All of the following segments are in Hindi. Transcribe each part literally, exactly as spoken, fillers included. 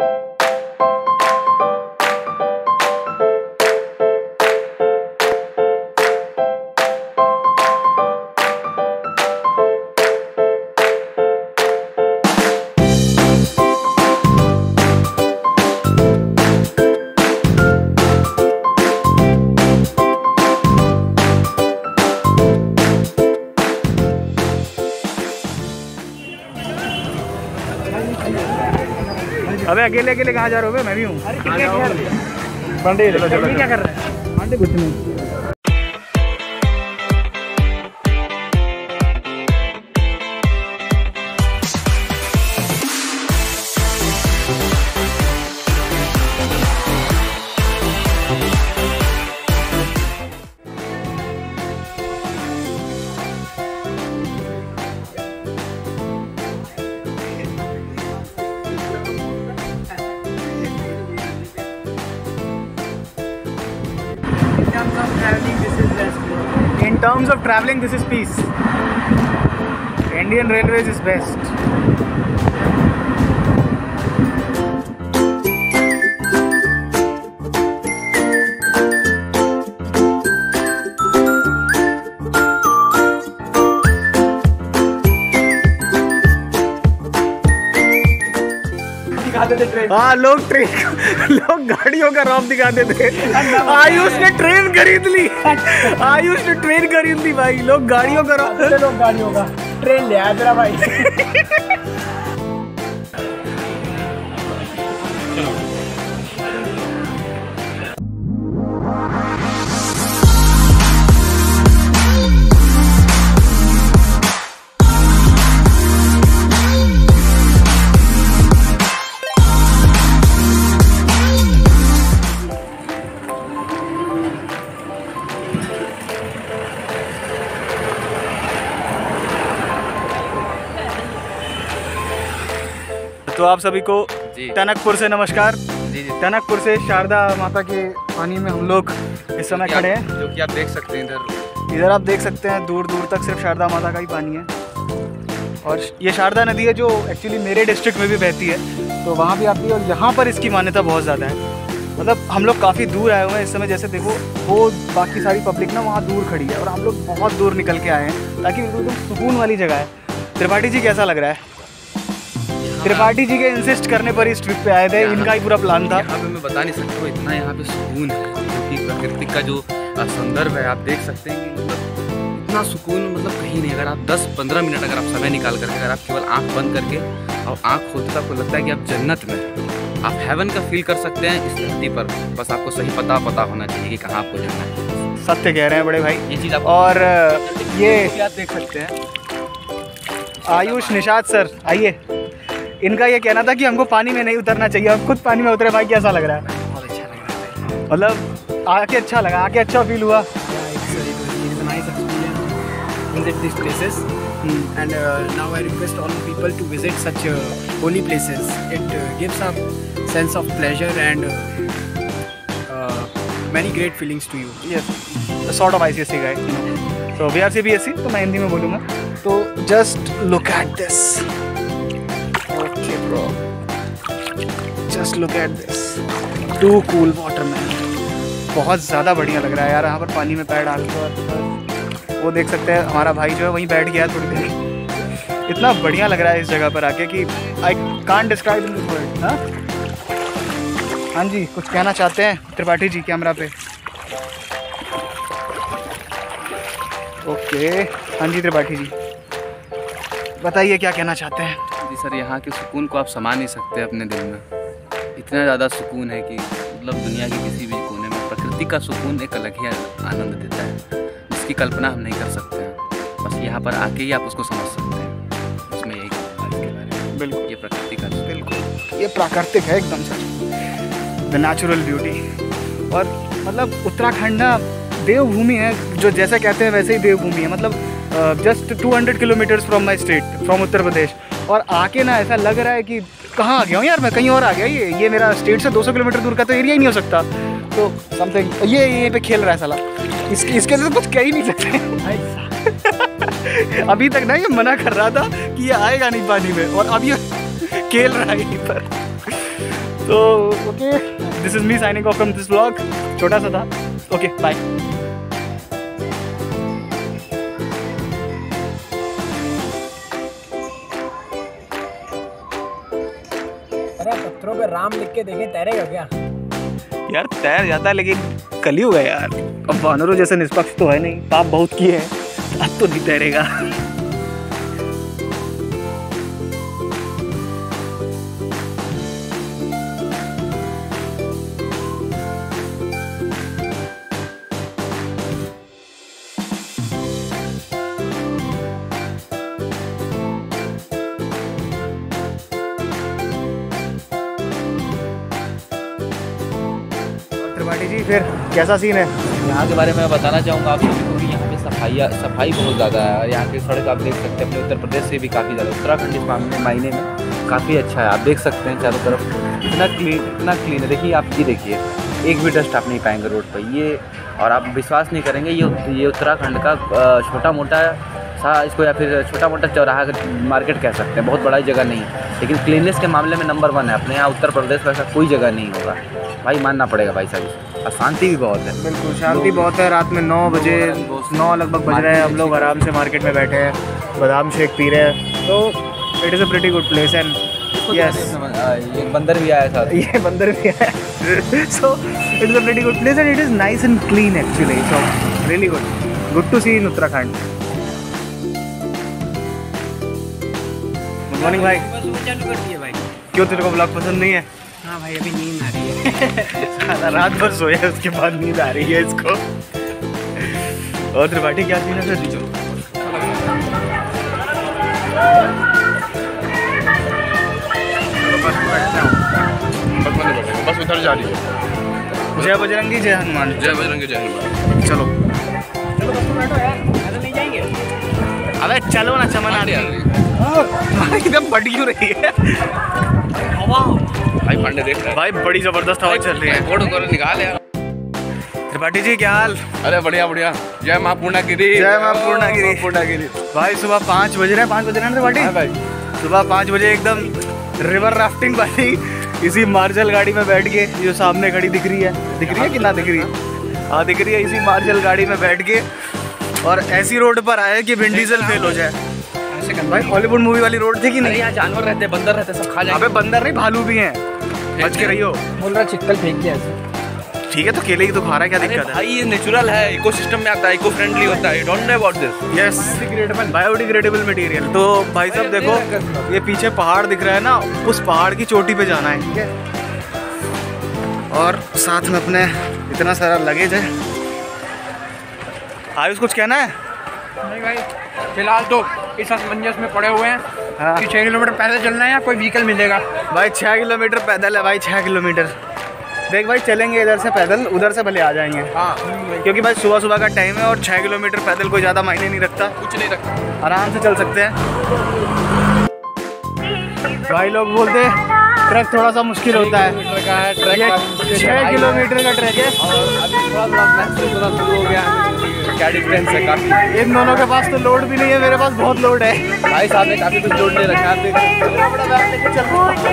अबे अकेले अकेले कहाँ जा रहे हो? मैं भी हूँ। क्या कर रहे हैं? कुछ नहीं। In terms of traveling, this is peace. Indian Railways is best. हाँ, लोग ट्रेन लोग गाड़ियों का रौब दिखाते थे। आयुष ने ट्रेन खरीद ली। आयुष ने ट्रेन खरीद ली भाई। लोग गाड़ियों का रौब, लोग गाड़ियों का ट्रेन ले आया तेरा भाई। तो आप सभी को टनकपुर से नमस्कार। जी जी। टनकपुर से शारदा माता के पानी में हम लोग इस समय खड़े हैं, जो कि आप देख सकते हैं। इधर इधर आप देख सकते हैं दूर दूर तक सिर्फ शारदा माता का ही पानी है। और ये शारदा नदी है जो एक्चुअली मेरे डिस्ट्रिक्ट में भी बहती है, तो वहाँ भी आती है। और यहाँ पर इसकी मान्यता बहुत ज़्यादा है। मतलब हम लोग काफ़ी दूर आए हुए हैं इस समय। जैसे देखो वो बाकी सारी पब्लिक ना वहाँ दूर खड़ी है और हम लोग बहुत दूर निकल के आए हैं, ताकि बिल्कुल एकदम सुकून वाली जगह है। त्रिपाठी जी कैसा लग रहा है? त्रिपाठी जी के इंसिस्ट करने पर इस ट्रिप पे आए थे, इनका ही पूरा प्लान था। यहाँ पे मैं बता नहीं सकता हूँ, इतना यहाँ पे सुकून है, क्योंकि प्रकृति का जो संदर्भ है आप देख सकते हैं कि मतलब इतना सुकून मतलब कहीं नहीं। अगर आप दस पंद्रह मिनट अगर आप समय निकाल करके, अगर आप केवल आँख बंद करके और आँख खोलते आपको लगता है कि आप जन्नत में, आप हेवन का फील कर सकते हैं इस धरती पर। बस आपको सही पता पता होना चाहिए कि कहाँ आपको जाना है। सत्य कह रहे हैं बड़े भाई ये चीज़ आप। और ये आप देख सकते हैं आयुष निषाद सर, आइए। इनका ये कहना था कि हमको पानी में नहीं उतरना चाहिए, हम खुद पानी में उतरे। भाई कैसा लग रहा है? बहुत अच्छा लग रहा है। मतलब आके अच्छा लगा, आके अच्छा फील हुआ। Visit these places, hmm. and uh, now I request all the people to visit such uh, holy places. It uh, gives a sense of pleasure and uh, uh, many great feelings to you. Yes, the sort of I C S E guy, you know. So we are C B S E, तो मैं हिंदी में बोलूँगा। तो just look at this. Okay, bro. Just look at this. Too cool water, man. बहुत ज़्यादा बढ़िया लग रहा है यार यहाँ पर पानी में पैर डाल कर। वो देख सकते हैं हमारा भाई जो है वहीं बैठ गया थोड़ी देर। इतना बढ़िया लग रहा है इस जगह पर आके कि I can't describe in this word. हाँ हाँ जी, कुछ कहना चाहते हैं त्रिपाठी जी कैमरा पे? ओके, हाँ जी त्रिपाठी जी बताइए क्या कहना चाहते हैं? जी सर, यहाँ के सुकून को आप समा नहीं सकते अपने दिल में। इतना ज़्यादा सुकून है कि मतलब दुनिया के किसी भी कोने में प्रकृति का सुकून एक अलग ही आनंद देता है, इसकी कल्पना हम नहीं कर सकते हैं। बस यहाँ पर आके ही आप उसको समझ सकते हैं। उसमें यही कहना है इसके बारे में। बिल्कुल, ये प्रकृति का, बिल्कुल ये प्राकृतिक है एकदम से, द नेचुरल ब्यूटी। और मतलब उत्तराखंड ना देवभूमि है, जो जैसा कहते हैं वैसे ही देवभूमि है। मतलब just two hundred kilometres from my state, from Uttar Pradesh. और आके ना ऐसा लग रहा है कि कहाँ आ गया हूँ यार मैं, कहीं और आ गया। ये ये मेरा स्टेट से दो सौ किलोमीटर दूर का तो एरिया ही नहीं हो सकता। तो समथिंग ये ये पे खेल रहा है साला, इसके इसके लिए तो कुछ कह ही नहीं सकते। अभी तक ना ये मना कर रहा था कि ये आएगा नहीं पानी में, और अब ये खेल रहा है यहीं पर। तो okay, this is me signing off from this vlog. छोटा सा था। Okay bye. अरे पत्थरों पे राम लिख के देखें, तैरेगा क्या? यार तैर जाता है, लेकिन कलयुग है यार। अब वानरों जैसे निष्पक्ष तो है नहीं, पाप बहुत किए हैं, अब तो नहीं तैरेगा। त्रिपाठी जी फिर कैसा सीन है यहाँ के बारे में मैं बताना चाहूँगा आप सभी को कि यहाँ पे सफाई सफाई बहुत ज़्यादा है। और यहाँ की सड़क आप देख सकते हैं अपने उत्तर प्रदेश से भी काफ़ी ज़्यादा, उत्तराखंड इस मामले महीने में काफ़ी अच्छा है। आप देख सकते हैं चारों तरफ इतना क्लीन इतना क्लीन है। देखिए आप ये देखिए, एक भी डस्ट आप नहीं पाएंगे रोड पर ये। और आप विश्वास नहीं करेंगे, ये ये उत्तराखंड का छोटा मोटा सा इसको या फिर छोटा मोटा चौराहा मार्केट कह सकते हैं, बहुत बड़ा जगह नहीं है, लेकिन क्लीननेस के मामले में नंबर वन है। अपने यहाँ उत्तर प्रदेश में ऐसा कोई जगह नहीं होगा भाई, मानना पड़ेगा भाई साहब। और शांति भी बहुत है। बिल्कुल शांति बहुत है। रात में नौ बजे नौ लगभग बज रहे हैं, हम लोग आराम से मार्केट में बैठे हैं, बादाम शेक पी रहे हैं। तो it is a pretty good place and yes, ये बंदर भी आया था, ये बंदर भी आया। So it is a pretty good place and it is nice and clean actually. So really good good to see in Uttarakhand. Good morning भाई। चालू कर दिए भाई। क्यों, तेरे को ब्लॉग पसंद नहीं है? हाँ भाई, अभी नींद आ रही है। रात भर सोया, उसके बाद नींद आ रही है इसको। और त्रिपाठी क्या सीन है फिर? बस उधर जा रही है। जय बजरंगी जय हनुमान। जय बजरंगी जय हनुमान। चलो चलो बस बैठो यार, ऐसा नहीं जाएंगे। अबे चलो ना, चमन आती एकदम बढ़ क्यों रही है हवा? भाई पांडे देख रहे हैं भाई बड़ी जबरदस्त हवा चल रही है। फोटो करो निकाल यार। त्रिपाठी जी क्या हाल? अरे बढ़िया बढ़िया। जय माँ पूर्णागिरी। जय माँ पूर्णागिरी। पूर्णागिरी। भाई सुबह पाँच बज रहे हैं, पाँच बज रहे हैं त्रिपाठी? हाँ भाई, सुबह पाँच बजे एकदम रिवर राफ्टिंग वाली इसी मार्शल गाड़ी में बैठ के, जो सामने खड़ी दिख रही है, दिख रही है कि ना दिख रही है? हाँ दिख रही है। इसी मार्शल गाड़ी में बैठ के और ऐसी रोड पर आए कि विन डीजल फेल हो जाए। भाई हॉलीवुड मूवी वाली रोड थी कि नहीं? यहाँ जानवर रहते हैं, बंदर रहते हैं, सब खा जाएंगे। अबे बंदर नहीं, भालू भी हैं, बच के रहियो। बोल रहा चिक्कल फेंक दिया ऐसे। ठीक है तो केले ही तो खा रहा है, क्या दिक्कत है? भाई ये नेचुरल है, इकोसिस्टम में आता है, इको फ्रेंडली होता है। Don't know about this. Yes, biodegradable material. तो भाई साहब देखो, ये पीछे पहाड़ दिख रहा है ना, उस पहाड़ की चोटी पे जाना है, ठीक है? और साथ में अपने इतना सारा लगेज है। आयुष कुछ कहना है? नहीं भाई, फिलहाल तो इस असमंजस में पड़े हुए हैं हाँ। कि छः किलोमीटर पैदल चलना है या कोई व्हीकल मिलेगा। भाई छः किलोमीटर पैदल है भाई, छः किलोमीटर। देख भाई चलेंगे इधर से पैदल, उधर से भले आ जाएंगे। हाँ, क्योंकि भाई सुबह सुबह का टाइम है और छः किलोमीटर पैदल कोई ज़्यादा मायने नहीं रखता, कुछ नहीं रखा, आराम से चल सकते हैं। भाई लोग बोलते हैं ट्रैक थोड़ा सा मुश्किल होता है, ये छः किलोमीटर का ट्रैक है। शुरू हो गया, क्या डिफरेंस है काफ़ी। इन दोनों के पास तो लोड भी नहीं है, मेरे पास बहुत लोड है। भाई साहब ने काफ़ी कुछ जोड़ ले रखा है, आप देख सकते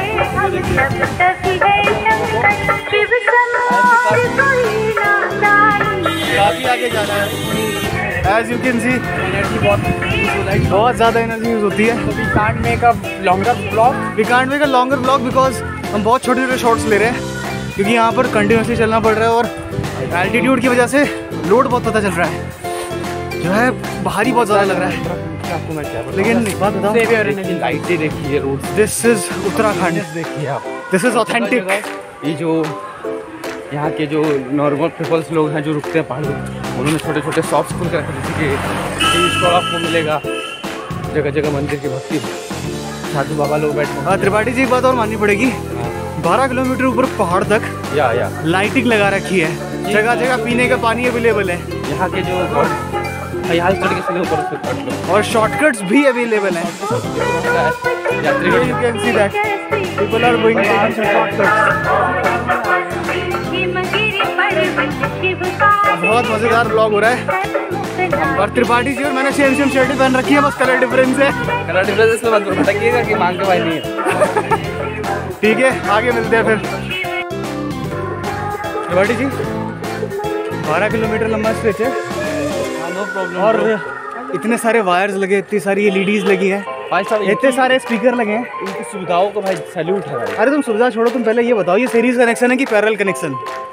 काफ़ी आगे जाना है। As you can see energy बहुत बहुत ज़्यादा एनर्जी यूज़ होती है। We can't make a longer blog. We can't make a longer blog because हम बहुत छोटे छोटे शॉट्स ले रहे हैं, क्योंकि यहाँ पर कंटिन्यूसली चलना पड़ रहा है और एल्टीट्यूड की वजह से लोड बहुत पता चल रहा है, जो है भारी बहुत ज़्यादा लग रहा है। आपको मैं क्या लेकिन एक बात बताओ, लाइटें देखिए रोड, दिस इज उत्तराखंड, देखिए आप, दिस इज ऑथेंटिक। ये जो यहाँ के जो नॉर्मल पीपल्स लोग हैं जो रुकते हैं पहाड़ पर, उन्होंने छोटे छोटे शॉप्स खोल कर रखे, जैसे कि टी स्टॉल आपको मिलेगा, जगह जगह मंदिर की भक्ति, साधु बाबा लोग बैठे। हाँ त्रिपाठी जी एक बात और माननी पड़ेगी, बारह किलोमीटर ऊपर पहाड़ तक या या लाइटिंग लगा रखी है, जगह जगह पीने का पानी अवेलेबल है, यहाँ के जो यहाँ चढ़ के सीधे ऊपर उस और शॉर्टकट्स भी अवेलेबल हैं। यात्री you can see that people are going बहुत मज़ेदार ब्लॉग हो रहा है। और त्रिपाठी जी और मैंने सेम सेम शर्ट पहन रखी है, बस कलर डिफरेंस है। कलर डिफरेंस में मत भटकिएगा कि मांग के भाई नहीं है। ठीक है, आगे मिलते हैं फिर। त्रिपाठी जी, बारह किलोमीटर लंबा स्ट्रेच है। No problem. और इतने सारे वायर्स लगे, इतनी सारी एलईडीज लगी हैं, भाई साहब इतने सारे स्पीकर लगे हैं। इनकी सुविधाओं को भाई सैल्यूट है भाई। अरे तुम सुविधा छोड़ो, तुम पहले ये बताओ, ये सीरीज कनेक्शन है कि पैरेलल कनेक्शन?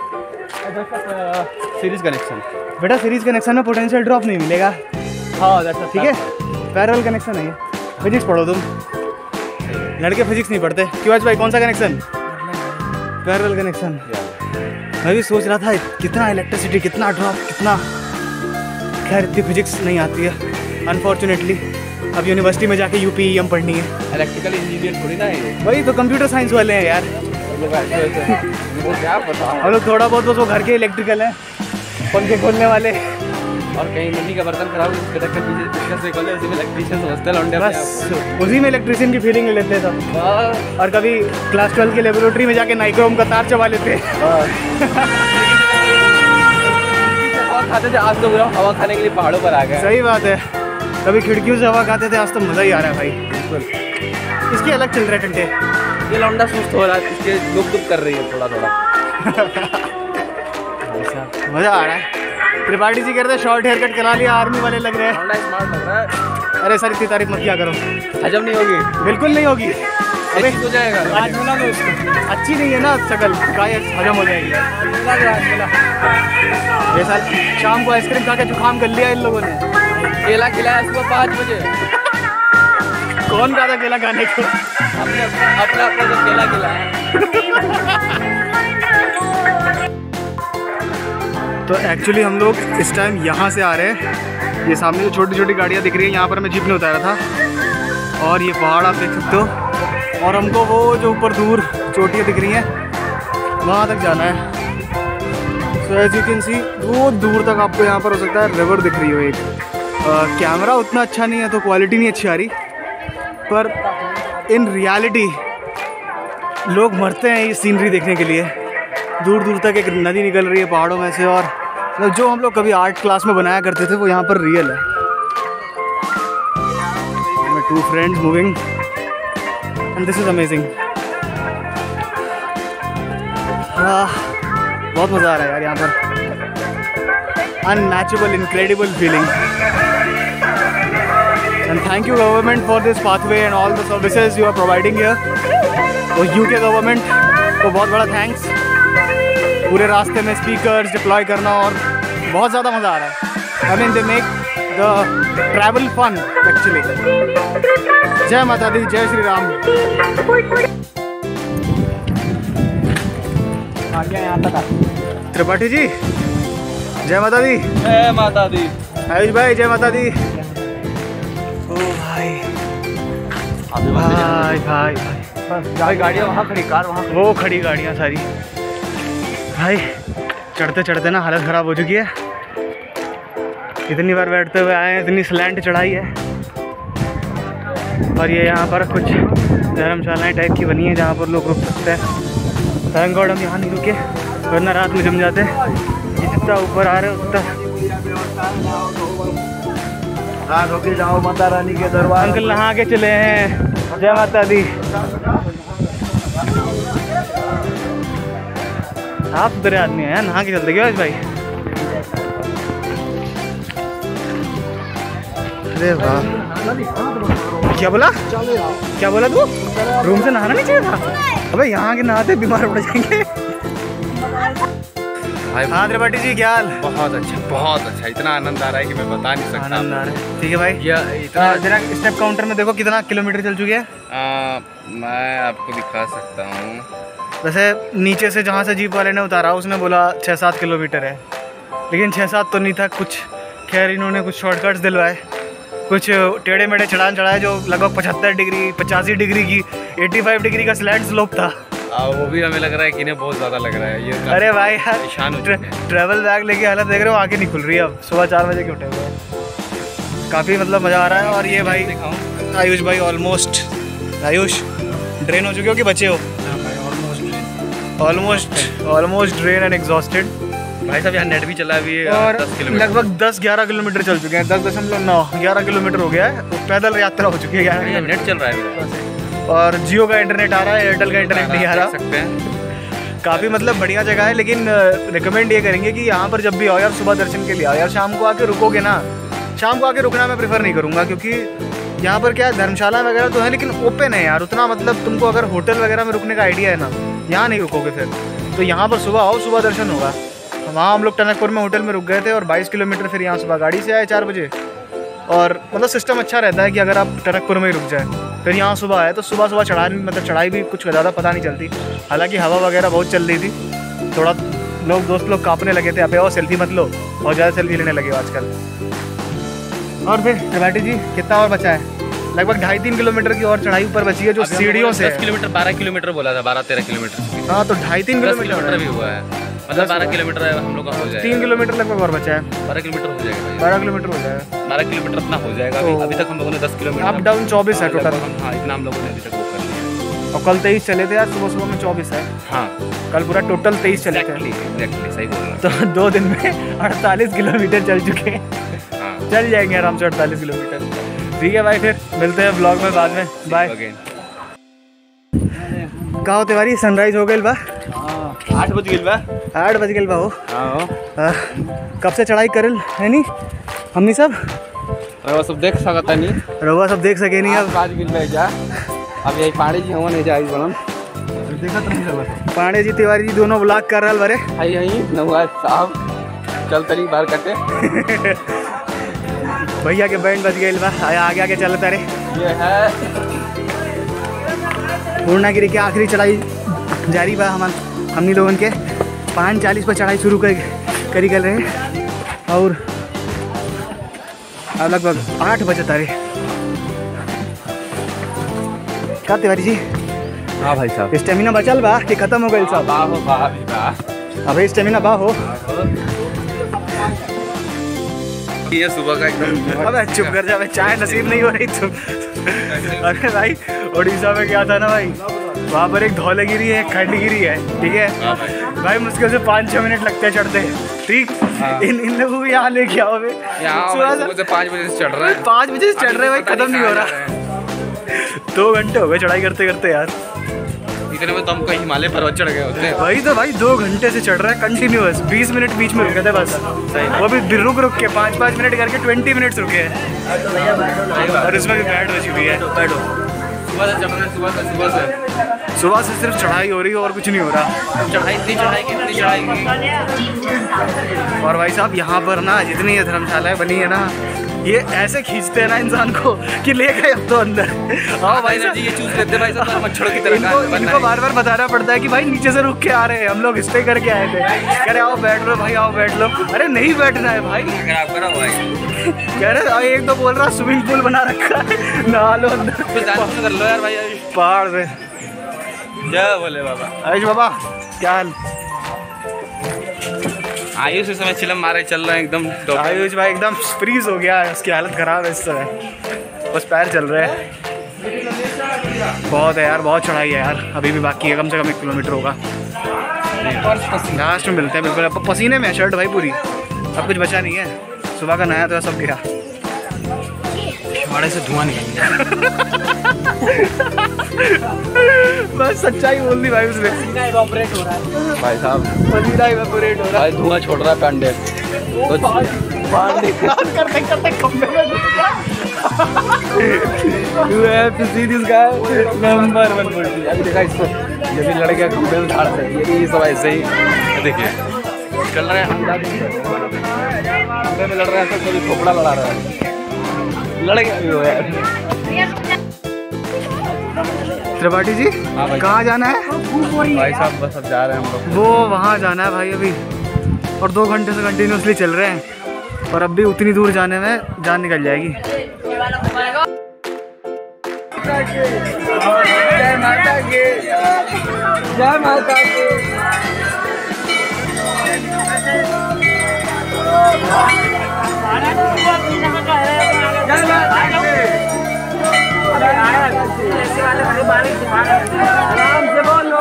Series connection. बेटा सीरीज कनेक्शन में पोटेंशियल ड्रॉप नहीं मिलेगा। हाँ ठीक है, पैरेलल कनेक्शन है ये। फिजिक्स पढ़ो तुम, लड़के फिजिक्स नहीं पढ़ते। क्यों आज भाई, कौन सा कनेक्शन? Parallel connection. मैं भी सोच रहा था कितना इलेक्ट्रिसिटी, कितना ड्रॉप, कितना, खैर इतनी फिजिक्स नहीं आती है अनफॉर्चुनेटली। अब यूनिवर्सिटी में जाके यूपीईएम पढ़नी है। इलेक्ट्रिकल इंजीनियर थोड़ी ना है, वही तो कंप्यूटर साइंस वाले हैं यार। वो क्या पता। हम लोग थोड़ा बहुत बस वो घर के इलेक्ट्रिकल हैं, पंखे खोलने वाले। और कहीं मम्मी का बर्तन खराब हो उसके ढक्कन पीछे इसका से खोले, उसी में इलेक्ट्रिशियन समझते हैं लौंडे। बस उसी में इलेक्ट्रिशियन की फीलिंग ले लेते सब। और कभी क्लास ट्वेल्व की लेबोरेटरी में जाके नाइक्रोम का तार चबा लेते। खाते थे, आज तो पूरा हवा खाने के लिए पहाड़ों पर आ गए। सही बात है, कभी खिड़कियों से हवा खाते थे, आज तो मज़ा ही आ रहा है भाई। बिल्कुल, इसकी अलग चल रहा है टंटे। ये लौंडा सुस्त हो रहा है, इसके लुक दुख कर रही है थोड़ा थोड़ा। मज़ा आ रहा है। त्रिपाठी जी कहते हैं शॉर्ट हेयर कट करा लिया, आर्मी वाले लग रहे हैं। लौंडा स्मार्ट लग रहा है। अरे सर इतनी तारीफ मत किया करो, हजम नहीं होगी। बिल्कुल नहीं होगी। अबे हो जाएगा आज मिला दो उसको, अच्छी नहीं है ना शक्ल, काय हजम हो जाएगी। ये साल शाम को आइसक्रीम खा के जुकाम कर लिया इन लोगों ने। केला खिलाया सुबह पाँच बजे। कौन कहा था केला खाने को? अपने अपना अपना तो केला खिलाया। तो एक्चुअली हम लोग इस टाइम यहाँ से आ रहे हैं। ये सामने जो छोटी छोटी गाड़ियाँ दिख रही हैं, यहाँ पर मैं जीप में उतारा था। और ये पहाड़ आप देख सकते हो, और हमको वो जो ऊपर दूर चोटियाँ दिख रही हैं वहाँ तक जाना है। So as you can see, वो दूर तक आपको यहाँ पर हो सकता है रिवर दिख रही हो एक। कैमरा उतना अच्छा नहीं है तो क्वालिटी नहीं अच्छी आ रही, पर इन रियलिटी लोग मरते हैं ये सीनरी देखने के लिए। दूर दूर तक एक नदी निकल रही है पहाड़ों में से, और मतलब जो हम लोग कभी आर्ट क्लास में बनाया करते थे वो यहाँ पर रियल है। Two friends moving and this is amazing. बहुत मज़ा आ रहा है यार यहाँ पर, unmatchable incredible feeling. And thank you government for this pathway and all the services you are providing here. और यूके गवर्नमेंट को बहुत बड़ा थैंक्स, पूरे रास्ते में स्पीकर्स डिप्लॉय करना, और बहुत ज़्यादा मज़ा आ रहा है। I mean they make the travel fun actually. जय माता दी, जय श्री राम। आ गया यहाँ तक। त्रिपाठी जी जय माता दी। जय माता दी। आयुष भाई जय माता दी। ओ भाई भाई भाई भाई गाड़ियाँ वहाँ खड़ी, कार वहाँ वो खड़ी गाड़ियाँ सारी। भाई चढ़ते चढ़ते ना हालत ख़राब हो चुकी है। इतनी बार बैठते हुए आए हैं, इतनी स्लैंट चढ़ाई है। और ये यहाँ पर कुछ धर्मशालाएँ टाइप की बनी है जहाँ पर लोग रुक सकते हैं। थैंक गॉड हम यहाँ नहीं रुके, वरना रात में जम जाते। जितना ऊपर आ रहे हो उतना हाँ रुके जाओ माता रानी के दरबार। अंकल नहा के चले हैं। जय माता दी। आप सुधरे आदमी हैं, नहा के चलते क्या भाई? अरे वाह, क्या बोला क्या बोला तू? रूम से नहाना नहीं चाहिए था? अबे यहाँ के नहाते बीमार पड़ जाएंगे। हाँ त्रिपाठी जी क्या हाल? बहुत अच्छा, बहुत अच्छा। इतना आनंद आ रहा है कि मैं बता नहीं सकता। आनंद आ रहा है। ठीक है भाई, ये इतना जरा स्टेप काउंटर में देखो कितना किलोमीटर चल चुके हैं। आ, मैं आपको दिखा सकता हूँ। वैसे नीचे से जहाँ से जीप वाले ने उतारा उसने बोला छः सात किलोमीटर है, लेकिन छः सात तो नहीं था कुछ। खैर इन्होंने कुछ शॉर्टकट्स दिलवाए, कुछ टेढ़े मेढ़े चढ़ान चढ़ाए जो लगभग पचहत्तर डिग्री पचासी डिग्री की पचासी डिग्री का स्लैंड स्लोप था। आ, वो भी हमें लग रहा है कि इन्हें बहुत ज़्यादा लग रहा है ये। अरे भाई यार परेशान हो चुके हैं। ट्रैवल बैग लेके हालत देख रहे हो, आँखें नहीं खुल रही है अब। सुबह चार बजे के उठे हुए हैं, काफ़ी मतलब मज़ा आ रहा है। और ये भाई दिखाऊँ आयुष भाई ऑलमोस्ट, आयुष ड्रेन हो चुके हो कि बचे हो? Almost almost drain and exhausted. भाई साहब यहाँ नेट भी चला अभी और दस किलोमीटर लगभग दस ग्यारह किलोमीटर चल चुके हैं। दस दशमलव नौ ग्यारह किलोमीटर हो गया है, तो पैदल यात्रा हो चुकी है। ग्यारह नेट चल रहा है मेरा। और जियो का इंटरनेट आ रहा है, एयरटेल का इंटरनेट नहीं आ रहा। सकते हैं काफ़ी मतलब बढ़िया जगह है, लेकिन रिकमेंड ये करेंगे कि यहाँ पर जब भी आओ यार सुबह दर्शन के लिए आओ यार। शाम को आके रुकोगे ना, शाम को आके रुकना मैं प्रेफर नहीं करूँगा, क्योंकि यहाँ पर क्या धर्मशाला वगैरह तो है लेकिन ओपन है यार उतना, मतलब तुमको अगर होटल वगैरह में रुकने का आइडिया है ना, यहाँ नहीं रुकोगे फिर। तो यहाँ पर सुबह आओ, सुबह दर्शन होगा। वहाँ हम लोग टनकपुर में होटल में रुक गए थे और बाईस किलोमीटर फिर यहाँ सुबह गाड़ी से आए चार बजे। और मतलब सिस्टम अच्छा रहता है कि अगर आप टनकपुर में ही रुक जाए फिर यहाँ सुबह आए तो सुबह सुबह चढ़ाई मतलब चढ़ाई भी कुछ ज़्यादा पता नहीं चलती। हालांकि हवा वगैरह बहुत चल रही थी, थोड़ा लोग दोस्त लोग काँपने लगे थे, अबे और सेल्फी मत लो, बहुत ज़्यादा सेल्फी लेने लगे आजकल। और फिर त्रिपाठी जी कितना और बचा है? लगभग ढाई तीन किलोमीटर की और चढ़ाई ऊपर बची है जो सीढ़ियों से। दस किलोमीटर बारह किलोमीटर बोला था, बारह तेरह किलोमीटर। हाँ तो ढाई तीन किलोमीटर भी हुआ है, मतलब बारह किलोमीटर हम लोग का हो जाएगा। तीन किलोमीटर लगभग और बचा है। बारह किलोमीटर हो जाएगा, बारह किलोमीटर हो जाएगा, बारह किलोमीटर इतना हो जाएगा। तो अभी तक हम लोगों ने दस किलोमीटर अप डाउन चौबीस है टोटल। हाँ इतना हम लोगों ने अभी तक वो कर लिया। और कल तेईस चले थे, आज सुबह सुबह में चौबीस है। हाँ कल पूरा टोटल तेईस चले थे। एग्जैक्टली सही बोल रहा तो दो दिन में अड़तालीस किलोमीटर चल चुके हैं। हाँ चल जाएंगे आराम से अड़तालीस किलोमीटर। ठीक है भाई, फिर मिलते हैं ब्लॉग में बाद में। बाय। कहा हो तिवारी, सनराइज हो गई बा? आठ बज गई बा। आठ बज गई बा हो। हाँ कब से चढ़ाई करल है नी हमनी सब? रवा सब देख सकता नहीं, रवा सब देख सके नहीं। अब बाज गिल बा जा। अब यही पाड़ी जी हमन जा आई बनम देखा तुम सब पांडे जी तिवारी जी दोनों ब्लॉग कर रहल बारे। आई यही नवाज साहब चल तरी बाहर कटे भैया के बैंड बज गई बा, आगे आगे चलता रे। ये है पूर्णागिरी की आखिरी चढ़ाई जारी बा। हम हमनी लोगन के पाँच चालीस पर चढ़ाई शुरू कर करी कर रहे हैं और अब लगभग आठ बजे तारे। क्या तिवारी जी? हाँ भाई साहब स्टेमिना बचल बा कि खत्म हो गई सब? बा हो बा अभी बा अभी स्टेमिना बा हो। ये सुबह का एकदम। अबे चुप कर जा, चाय नसीब नहीं हो रही तुम। अरे भाई उड़ीसा में क्या था ना भाई, वहाँ पर एक धौलागिरी है, एक खंडगिरी है, ठीक है भाई। मुश्किल से पाँच छः मिनट लगते हैं चढ़ते हैं, ठीक। इन इन लोगों को यहाँ लेके आओ भाई, यहाँ से पाँच बजे से चढ़ रहा है। पाँच बजे से चढ़ रहे हैं भाई, खत्म नहीं हो रहा। दो घंटे हो गए चढ़ाई करते करते यार। इतने में तो हम कहीं हिमालय पर्वत चढ़ गए होते हैं। वही तो भाई, दो घंटे से चढ़ रहा है कंटिन्यूअस। बीस मिनट बीच में रुके थे बस, वो भी रुक रुक के पाँच पाँच मिनट करके ट्वेंटी मिनट्स रुके हैं। और इसमें भी बैठ बची हुई है। बैठो, सुबह से चढ़ रहे हैं, सुबह से सुबह से सुबह से सिर्फ चढ़ाई हो रही है और कुछ नहीं हो रहा। चढ़ाई इतनी चढ़ाई की इतनी चढ़ाई की। और भाई साहब यहाँ पर ना जितनी ये धर्मशालाएं बनी है ना, ये ऐसे खींचते हैं ना इंसान को कि ले गए अब तो अंदर। हाँ भाई साहब, ये चूज लेते भाई साहब मच्छरों की तरह। इनको इनको बार बार बताना पड़ता है कि भाई नीचे से रुक के आ रहे हैं, हम लोग स्टे करके आए थे। कह रहे आओ बैठ लो भाई, आओ बैठ लो। अरे नहीं बैठना है भाई, खराब करा भाई। कह रहे एक तो बोल रहा स्विमिंग पूल बना रखा है, नहा लो अंदर। कर लो यार भाई। पहाड़ पे क्या बोले बाबा? आयुष बाबा क्या हाल? आयुष इस समय चिलम मारे चल रहे हैं एकदम। आयुष भाई एकदम फ्रीज हो गया है, उसकी हालत खराब है इस समय, बस पैर चल रहे हैं। बहुत है यार, बहुत चढ़ाई है यार, अभी भी बाकी है, कम से कम एक किलोमीटर होगा। लास्ट में मिलते हैं बिल्कुल। अब पसीने में है शर्ट भाई पूरी, अब कुछ बचा नहीं है। सुबह का नया तो सब गया, बड़े से धुआं निकल बस सच्चाई बोल दी भाई उसने। इवैपोरेट हो रहा है भाई साहब, पसीना इवैपोरेट हो रहा भाई धुआं छोड़ रहा है पांडे। है। पांडे करते करते खंबे में घुस गया। You have to see this guy, number one बोलती। अभी देखा इसको, ये भी लड़के खंबे में झाड़ से, ये भी सब ऐसे ही देखिए चल रहे हैं। खंबे में लड़ रहे हैं, सब कभी खोपड़ा लड़ा रहा है, लड़ गया भी हो यार। त्रिपाठी जी हाँ भाई। कहाँ जाना है? भाई साहब बस अब जा रहे हैं हम लोग। वो वहाँ जाना है भाई अभी, और दो घंटे से कंटिन्यूसली चल रहे हैं, और अब भी उतनी दूर जाने में जान निकल जाएगी। जय माता की, जय माता की। आराम से बोलो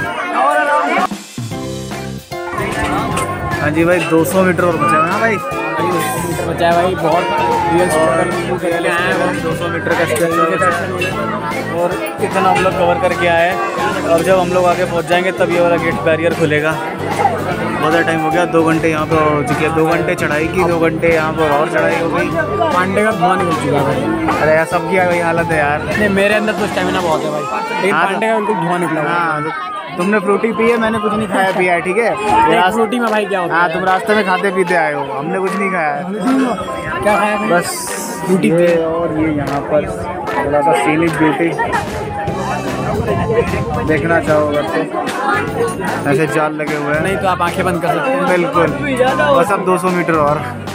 और आराम। हाँ जी भाई, दो सौ मीटर और बचा है ना भाई। बचा है भाई, बहुत रियल स्ट्रगल हैं, दो सौ मीटर का स्ट्रेच और इतना हम लोग कवर करके आए हैं। और जब हम लोग आगे पहुंच जाएंगे तब ये वाला गेट बैरियर खुलेगा। बहुत टाइम हो गया, दो घंटे यहाँ पे हो चुके हैं, दो घंटे चढ़ाई की, दो घंटे यहाँ पर और चढ़ाई हो गई। पांडे का धुआं निकल चुका है भाई। अरे यार सबकी वही हालत है यार। नहीं मेरे अंदर तो स्टेमिना बहुत है भाई, लेकिन हाँ, पांडे का बिल्कुल धुआं निकला हुआ है। हाँ तुमने फ्रूटी पी है, मैंने कुछ नहीं खाया पिया है, ठीक है। एक फ्रूटी में भाई क्या होता हाँ है? तुम रास्ते में खाते पीते आए हो, हमने कुछ नहीं खाया है। क्या खाया भाई? बस ब्यूटी पे। और ये यहाँ पर थोड़ा सा सीनिक ब्यूटी देखना चाहो अगर तो, ऐसे जाल लगे हुए हैं। नहीं तो आप आंखें बंद कर सकते हैं। बिल्कुल, बस अब दो सौ मीटर और।